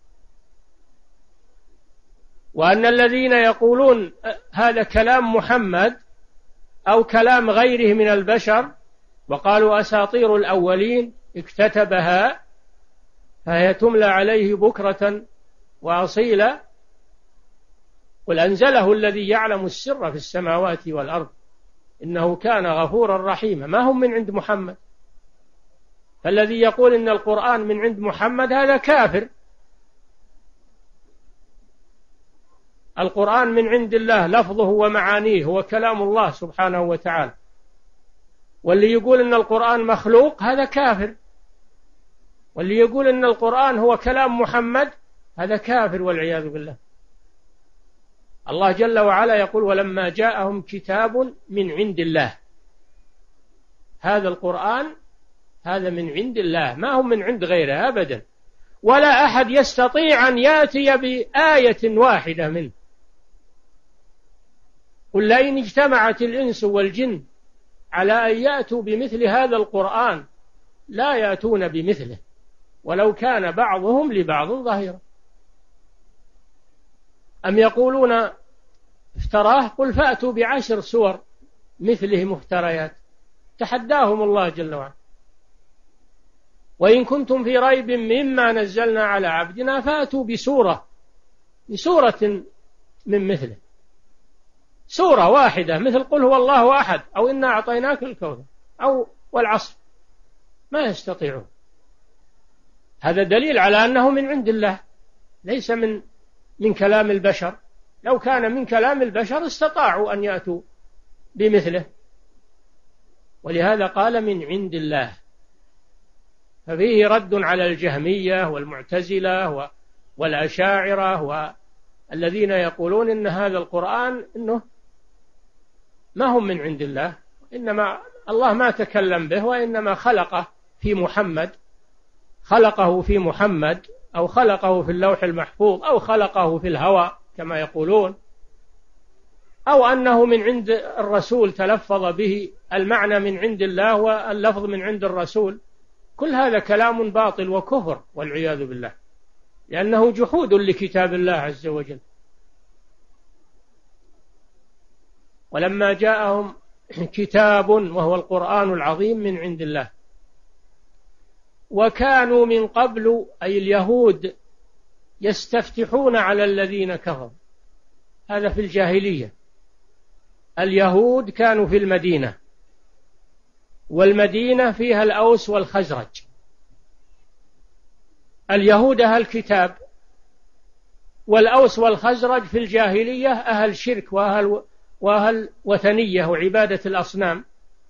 وأن الذين يقولون هذا كلام محمد أو كلام غيره من البشر وقالوا أساطير الأولين اكتتبها فهي تملى عليه بكرة وأصيلا، قل أنزله الذي يعلم السر في السماوات والأرض إنه كان غفورا رحيما، ما هم من عند محمد. فالذي يقول إن القرآن من عند محمد هذا كافر. القرآن من عند الله لفظه ومعانيه هو كلام الله سبحانه وتعالى، واللي يقول إن القرآن مخلوق هذا كافر، واللي يقول إن القرآن هو كلام محمد هذا كافر والعياذ بالله. الله جل وعلا يقول ولما جاءهم كتاب من عند الله، هذا القرآن هذا من عند الله، ما هم من عند غيره أبدا، ولا أحد يستطيع أن يأتي بآية واحدة منه. قل لئن اجتمعت الإنس والجن على أن يأتوا بمثل هذا القرآن لا يأتون بمثله ولو كان بعضهم لبعض ظهيرا. أم يقولون افتراه قل فأتوا بعشر سور مثله مفتريات، تحداهم الله جل وعلا. وإن كنتم في ريب مما نزلنا على عبدنا فأتوا بسورة بسورة من مثله، سورة واحدة مثل قل هو الله أحد أو إنا أعطيناك الكوثر أو والعصر، ما يستطيعون. هذا دليل على أنه من عند الله ليس من من كلام البشر. لو كان من كلام البشر استطاعوا أن يأتوا بمثله، ولهذا قال من عند الله. ففيه رد على الجهمية والمعتزلة والأشاعرة والذين يقولون إن هذا القرآن إنه ما هم من عند الله، إنما الله ما تكلم به وإنما خلقه في محمد، خلقه في محمد أو خلقه في اللوح المحفوظ أو خلقه في الهواء كما يقولون، أو أنه من عند الرسول تلفظ به، المعنى من عند الله واللفظ من عند الرسول. كل هذا كلام باطل وكفر والعياذ بالله، لأنه جحود لكتاب الله عز وجل. ولما جاءهم كتاب وهو القرآن العظيم من عند الله، وكانوا من قبل أي اليهود يستفتحون على الذين كفروا. هذا في الجاهلية. اليهود كانوا في المدينة، والمدينة فيها الأوس والخزرج. اليهود أهل كتاب، والأوس والخزرج في الجاهلية أهل شرك وأهل, وأهل وثنية وعبادة الأصنام.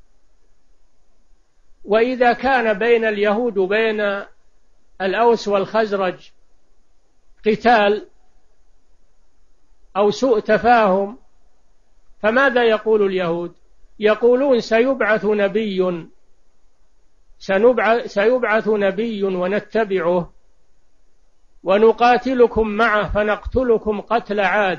وإذا كان بين اليهود وبين الأوس والخزرج قتال أو سوء تفاهم، فماذا يقول اليهود؟ يقولون سيبعث نبي سيبعث نبي ونتبعه ونقاتلكم معه فنقتلكم قتل عاد.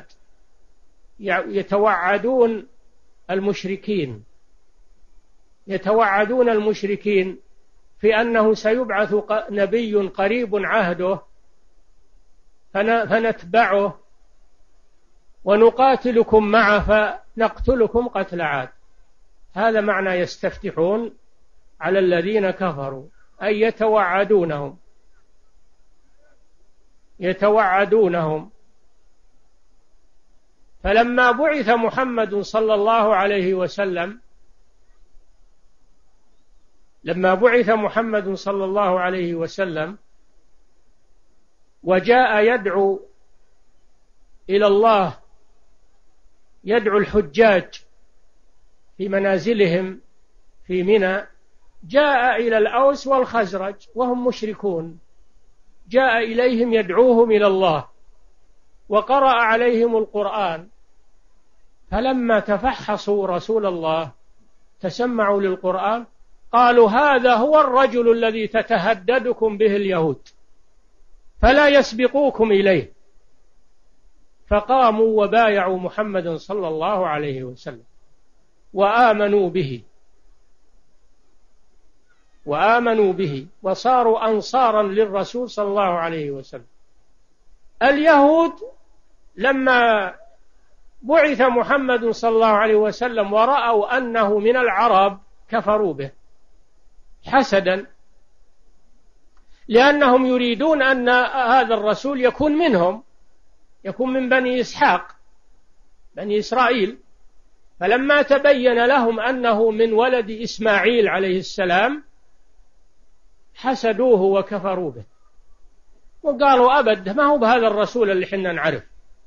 يتوعدون المشركين يتوعدون المشركين في أنه سيبعث نبي قريب عهده فنتبعه ونقاتلكم معه فنقتلكم قتل عاد. هذا معنى يستفتحون على الذين كفروا، أي يتوعدونهم يتوعدونهم فلما بعث محمد صلى الله عليه وسلم لما بعث محمد صلى الله عليه وسلم وجاء يدعو إلى الله، يدعو الحجاج في منازلهم في منى، جاء إلى الأوس والخزرج وهم مشركون، جاء إليهم يدعوهم إلى الله وقرأ عليهم القرآن. فلما تفحصوا رسول الله تسمعوا للقرآن قالوا هذا هو الرجل الذي تتهددكم به اليهود فلا يسبقوكم إليه. فقاموا وبايعوا محمد صلى الله عليه وسلم وآمنوا به وآمنوا به وصاروا أنصارا للرسول صلى الله عليه وسلم. اليهود لما بعث محمد صلى الله عليه وسلم ورأوا أنه من العرب كفروا به حسدا، لأنهم يريدون أن هذا الرسول يكون منهم، يكون من بني إسحاق بني إسرائيل، فلما تبين لهم أنه من ولد إسماعيل عليه السلام حسدوه وكفروا به وقالوا أبد ما هو بهذا الرسول اللي حنا نعرف.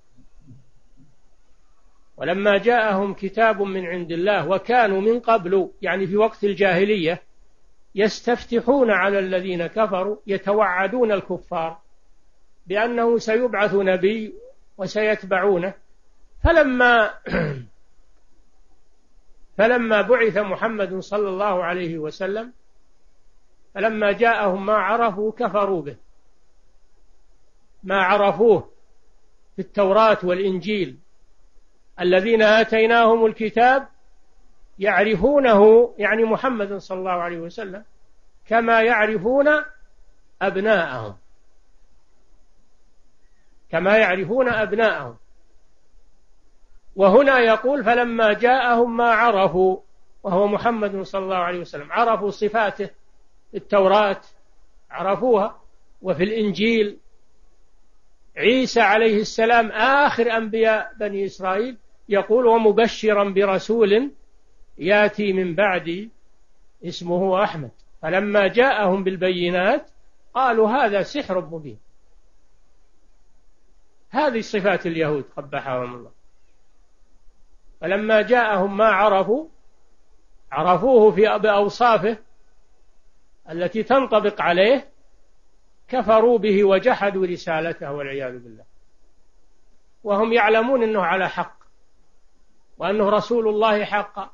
ولما جاءهم كتاب من عند الله وكانوا من قبل يعني في وقت الجاهلية يستفتحون على الذين كفروا يتوعدون الكفار بأنه سيبعث نبي وسيتبعونه. فلما فلما بعث محمد صلى الله عليه وسلم فلما جاءهم ما عرفوا كفروا به، ما عرفوه في التوراة والإنجيل الذين آتيناهم الكتاب يعرفونه يعني محمد صلى الله عليه وسلم كما يعرفون أبناءهم كما يعرفون أبناءهم. وهنا يقول فلما جاءهم ما عرفوا وهو محمد صلى الله عليه وسلم، عرفوا صفاته في التوراة عرفوها، وفي الإنجيل عيسى عليه السلام آخر أنبياء بني إسرائيل يقول ومبشرا برسول يأتي من بعدي اسمه أحمد. فلما جاءهم بالبينات قالوا هذا سحر مبين. هذه صفات اليهود قبحهم الله. فلما جاءهم ما عرفوا عرفوه في بأوصافه التي تنطبق عليه كفروا به وجحدوا رسالته والعياذ بالله، وهم يعلمون أنه على حق وأنه رسول الله حقا.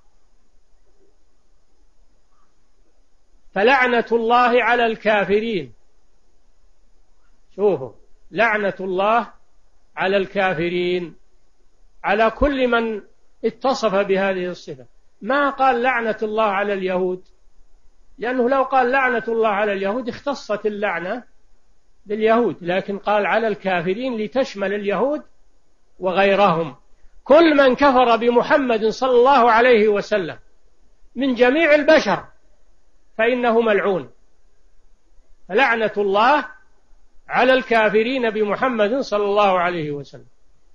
فلعنة الله على الكافرين. شوفوا، لعنة الله على الكافرين، على كل من اتصف بهذه الصفة. ما قال لعنة الله على اليهود، لأنه لو قال لعنة الله على اليهود اختصت اللعنة باليهود، لكن قال على الكافرين لتشمل اليهود وغيرهم. كل من كفر بمحمد صلى الله عليه وسلم من جميع البشر فإنه ملعون. فلعنة الله على الكافرين بمحمد صلى الله عليه وسلم.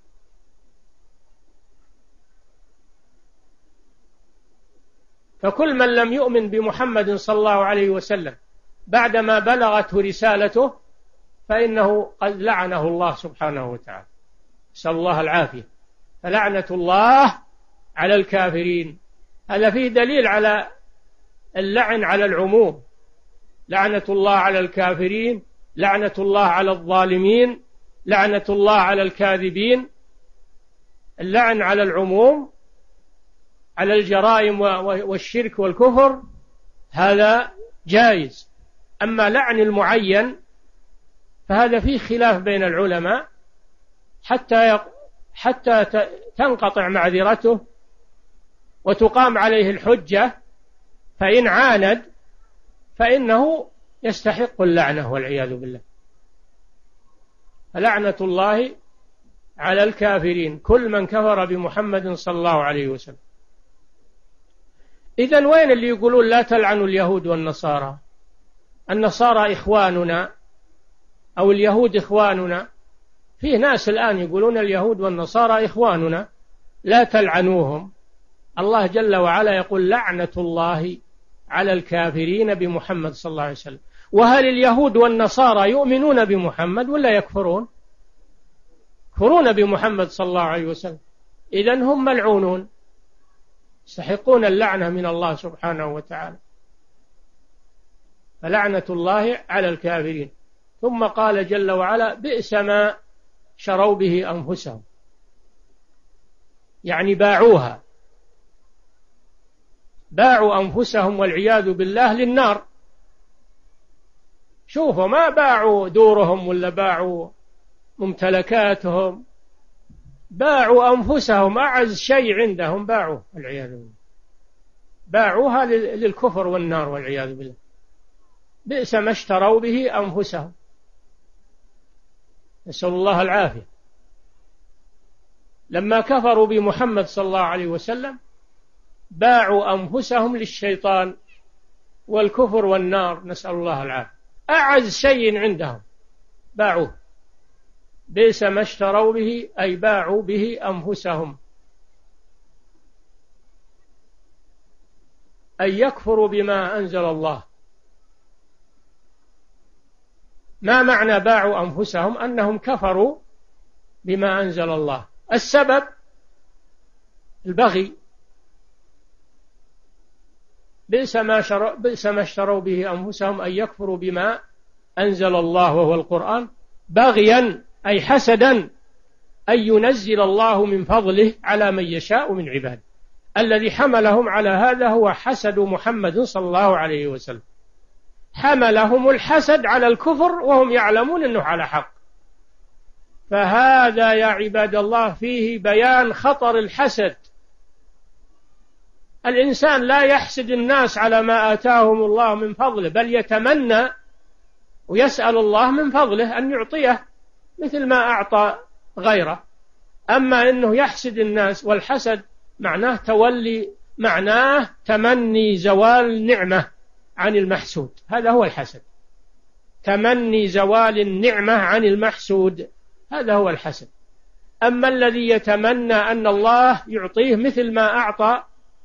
فكل من لم يؤمن بمحمد صلى الله عليه وسلم بعدما بلغته رسالته فإنه قد لعنه الله سبحانه وتعالى، نسأل الله العافية. فلعنة الله على الكافرين، هذا فيه دليل على اللعن على العموم. لعنة الله على الكافرين، لعنة الله على الظالمين، لعنة الله على الكاذبين. اللعن على العموم على الجرائم والشرك والكفر هذا جائز. أما لعن المعين فهذا فيه خلاف بين العلماء حتى حتى تنقطع معذرته وتقام عليه الحجة، فإن عاند فإنه يستحق اللعنة والعياذ بالله. فلعنة الله على الكافرين، كل من كفر بمحمد صلى الله عليه وسلم. إذن وين اللي يقولون لا تلعنوا اليهود والنصارى؟ النصارى إخواننا أو اليهود إخواننا. فيه ناس الآن يقولون اليهود والنصارى إخواننا لا تلعنوهم. الله جل وعلا يقول لعنة الله على الكافرين بمحمد صلى الله عليه وسلم. وهل اليهود والنصارى يؤمنون بمحمد ولا يكفرون؟ يكفرون بمحمد صلى الله عليه وسلم. إذن هم ملعونون يستحقون اللعنة من الله سبحانه وتعالى. فلعنة الله على الكافرين. ثم قال جل وعلا بئس ما شروا به أنفسهم، يعني باعوها، باعوا أنفسهم والعياذ بالله للنار. شوفوا، ما باعوا دورهم ولا باعوا ممتلكاتهم، باعوا أنفسهم، أعز شيء عندهم باعوه والعياذ بالله، باعوها للكفر والنار والعياذ بالله. بئس ما اشتروا به أنفسهم، نسأل الله العافية. لما كفروا بمحمد صلى الله عليه وسلم باعوا أنفسهم للشيطان والكفر والنار، نسأل الله العافية. أعز شيء عندهم باعوه. بئس ما اشتروا به أي باعوا به أنفسهم. أن يكفروا بما أنزل الله. ما معنى باعوا أنفسهم؟ أنهم كفروا بما أنزل الله. السبب البغي، بئس ما شروا بئس ما اشتروا به أنفسهم أن يكفروا بما أنزل الله وهو القرآن، بغيا أي حسدا أن ينزل الله من فضله على من يشاء من عباده. الذي حملهم على هذا هو حسد محمد صلى الله عليه وسلم، حملهم الحسد على الكفر وهم يعلمون أنه على حق. فهذا يا عباد الله فيه بيان خطر الحسد. الإنسان لا يحسد الناس على ما آتاهم الله من فضله، بل يتمنى ويسأل الله من فضله أن يعطيه مثل ما أعطى غيره. أما أنه يحسد الناس، والحسد معناه تولي، معناه تمني زوال نعمة عن المحسود، هذا هو الحسد، تمني زوال النعمة عن المحسود، هذا هو الحسد. أما الذي يتمنى أن الله يعطيه مثل ما أعطى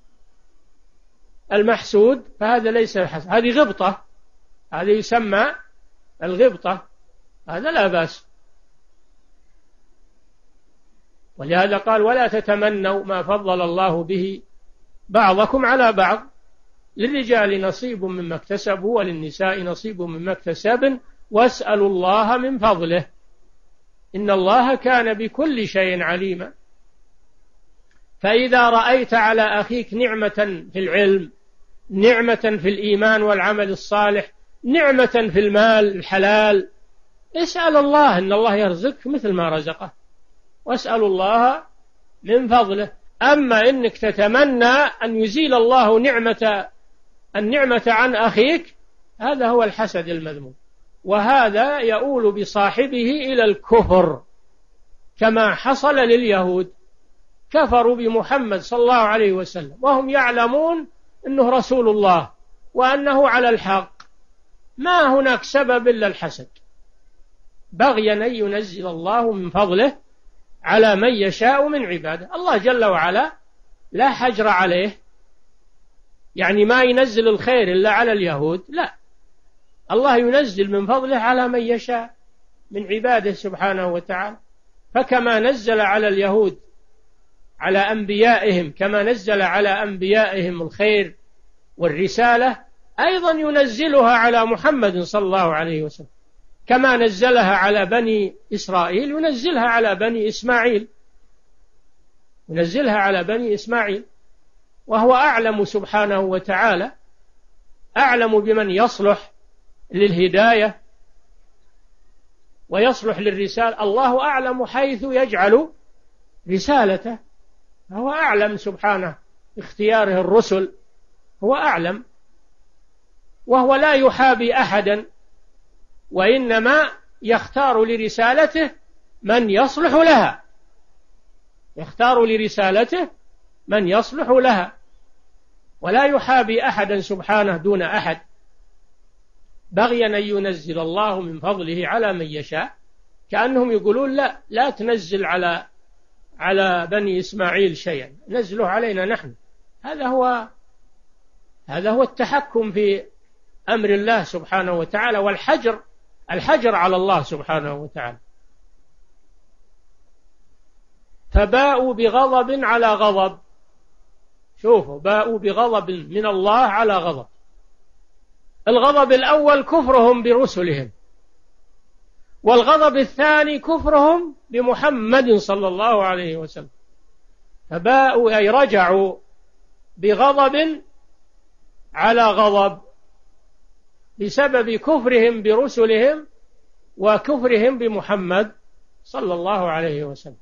المحسود فهذا ليس الحسد، هذه غبطة، هذا يسمى الغبطة، هذا لا بأس. ولهذا قال ولا تتمنوا ما فضل الله به بعضكم على بعض، للرجال نصيب مما اكتسبوا وللنساء نصيب مما اكتسبن واسألوا الله من فضله إن الله كان بكل شيء عليما. فإذا رأيت على أخيك نعمة في العلم، نعمة في الإيمان والعمل الصالح، نعمة في المال الحلال، اسأل الله إن الله يرزقك مثل ما رزقه، واسأل الله من فضله. أما إنك تتمنى أن يزيل الله نعمة النعمة عن أخيك، هذا هو الحسد المذموم، وهذا يؤول بصاحبه إلى الكفر، كما حصل لليهود، كفروا بمحمد صلى الله عليه وسلم وهم يعلمون أنه رسول الله وأنه على الحق، ما هناك سبب إلا الحسد، بغيا أن ينزل الله من فضله على من يشاء من عباده. الله جل وعلا لا حجر عليه، يعني ما ينزل الخير إلا على اليهود، لا، الله ينزل من فضله على من يشاء من عباده سبحانه وتعالى. فكما نزل على اليهود على أنبيائهم، كما نزل على أنبيائهم الخير والرسالة، أيضا ينزلها على محمد صلى الله عليه وسلم، كما نزلها على بني إسرائيل ينزلها على بني إسماعيل، ينزلها على بني إسماعيل، وهو أعلم سبحانه وتعالى، أعلم بمن يصلح للهداية ويصلح للرسالة. الله أعلم حيث يجعل رسالته، هو أعلم سبحانه اختياره الرسل، هو أعلم، وهو لا يحابي أحدا، وإنما يختار لرسالته من يصلح لها، يختار لرسالته من يصلح لها، ولا يحابي أحدا سبحانه دون أحد، بغيا أن ينزل الله من فضله على من يشاء. كأنهم يقولون لا لا تنزل على على بني إسماعيل شيئا، نزله علينا نحن. هذا هو هذا هو التحكم في أمر الله سبحانه وتعالى، والحجر الحجر على الله سبحانه وتعالى. فباءوا بغضب على غضب، شوفوا، باءوا بغضب من الله على غضب. الغضب الأول كفرهم برسلهم، والغضب الثاني كفرهم بمحمد صلى الله عليه وسلم. فباءوا أي رجعوا بغضب على غضب بسبب كفرهم برسلهم وكفرهم بمحمد صلى الله عليه وسلم.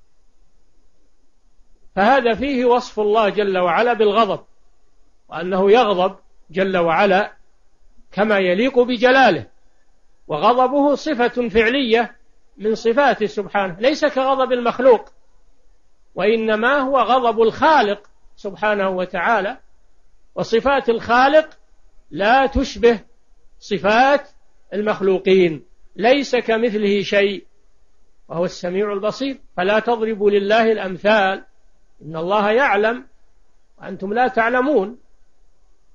فهذا فيه وصف الله جل وعلا بالغضب، وأنه يغضب جل وعلا كما يليق بجلاله، وغضبه صفة فعلية من صفاته سبحانه، ليس كغضب المخلوق، وإنما هو غضب الخالق سبحانه وتعالى، وصفات الخالق لا تشبه صفات المخلوقين، ليس كمثله شيء وهو السميع البصير. فلا تضربوا لله الأمثال، إن الله يعلم وأنتم لا تعلمون.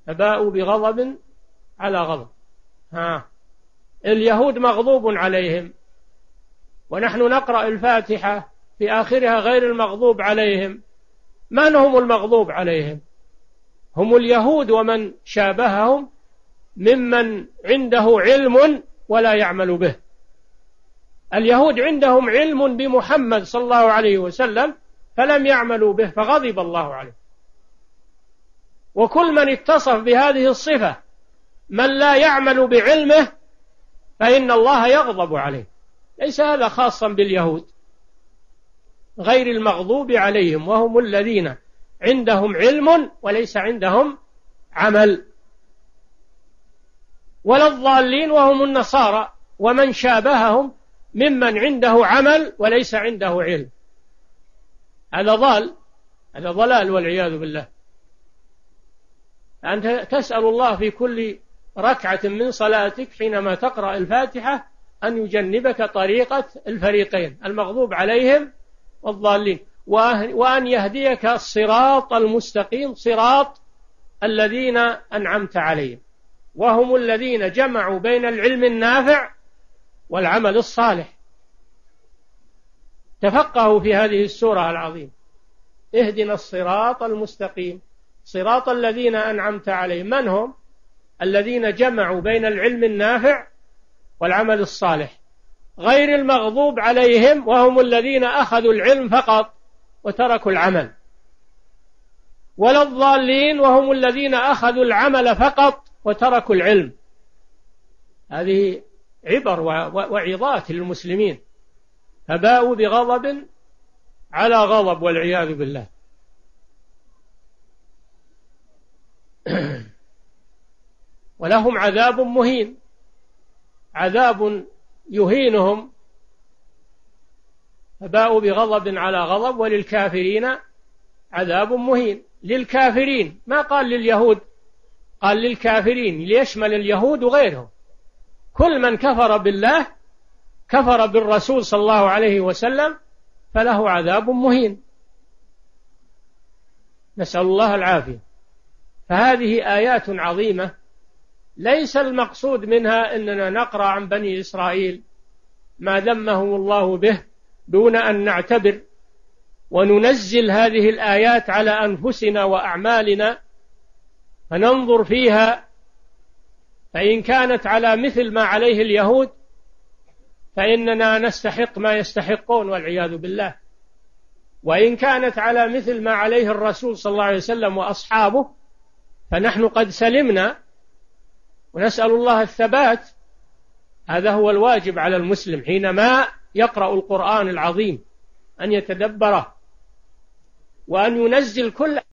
فباءوا بغضب على غضب. ها اليهود مغضوب عليهم، ونحن نقرأ الفاتحة في آخرها غير المغضوب عليهم. من هم المغضوب عليهم؟ هم اليهود ومن شابههم ممن عنده علم ولا يعمل به. اليهود عندهم علم بمحمد صلى الله عليه وسلم فلم يعملوا به فغضب الله عليه. وكل من اتصف بهذه الصفة من لا يعمل بعلمه فإن الله يغضب عليه. ليس هذا خاصا باليهود، غير المغضوب عليهم وهم الذين عندهم علم وليس عندهم عمل، ولا الضالين وهم النصارى ومن شابههم ممن عنده عمل وليس عنده علم. هذا ضال، هذا ضلال والعياذ بالله. أنت تسأل الله في كل ركعة من صلاتك حينما تقرأ الفاتحة أن يجنبك طريقة الفريقين المغضوب عليهم والضالين، وأن يهديك الصراط المستقيم، صراط الذين أنعمت عليهم، وهم الذين جمعوا بين العلم النافع والعمل الصالح. تفقهوا في هذه السورة العظيمة. اهدنا الصراط المستقيم صراط الذين أنعمت عليهم. من هم؟ الذين جمعوا بين العلم النافع والعمل الصالح، غير المغضوب عليهم وهم الذين أخذوا العلم فقط وتركوا العمل، ولا الضالين وهم الذين أخذوا العمل فقط وتركوا العلم. هذه عبر وعظات للمسلمين. فباءوا بغضب على غضب والعياذ بالله. ولهم عذاب مهين، عذاب يهينهم. فباءوا بغضب على غضب وللكافرين عذاب مهين. للكافرين، ما قال لليهود، قال للكافرين ليشمل اليهود وغيرهم. كل من كفر بالله كفر بالرسول صلى الله عليه وسلم فله عذاب مهين، نسأل الله العافية. فهذه آيات عظيمة ليس المقصود منها أننا نقرأ عن بني إسرائيل ما ذمهم الله به دون أن نعتبر وننزل هذه الآيات على أنفسنا وأعمالنا فننظر فيها، فإن كانت على مثل ما عليه اليهود فإننا نستحق ما يستحقون والعياذ بالله، وإن كانت على مثل ما عليه الرسول صلى الله عليه وسلم وأصحابه فنحن قد سلمنا، ونسأل الله الثبات. هذا هو الواجب على المسلم حينما يقرأ القرآن العظيم، أن يتدبره وأن ينزل كل